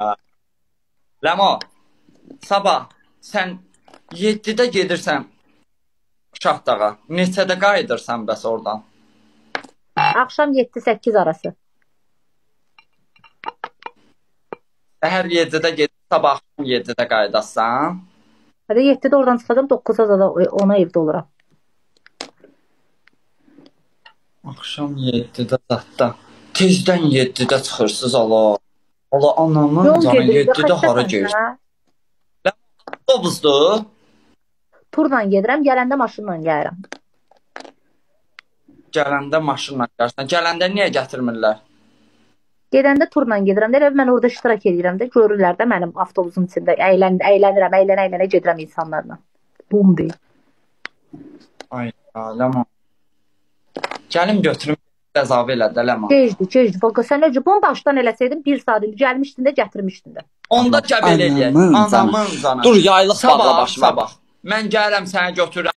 Ləmo, sabah sən 7-də gedirsən Şahdağa. Neçədə qayıdırsan bəs oradan? Axşam 7-8 arası. Səhər 7-də gedir, sabah axşam 7-də qayıdasan. Hədə 7-də oradan çıxacam, 9-a da ona evdə oluram. Axşam 7-də zətdə. Tezdən 7-də çıxırsınız Allah. Allah anamın canı 7-də hara gedir? Avtobusdur. Turla gedirəm, gələndə maşınla gəlirəm. Gələndə maşınla gəlirsən. Gələndə niyə gətirmirlər? Gedəndə turla gedirəm. Elə mən orada iştirak edirəm də, görürlər də mənim avtobusun içində əylənirəm, əylənə gedirəm insanlarla. Bum deyil. Ay, Ləman. Gəlim götürüm, əzavə elə də Ləman. Gecdi. Bax, sən necə bunu başdan eləsəydin, 1 saat indi gəlmişdin də, gətirmişdin də. Onda gəbəl eləyək. Anamın canı. Dur, yaylıq bağla başıma. Sabah. Mən gəlirəm səni götürürəm.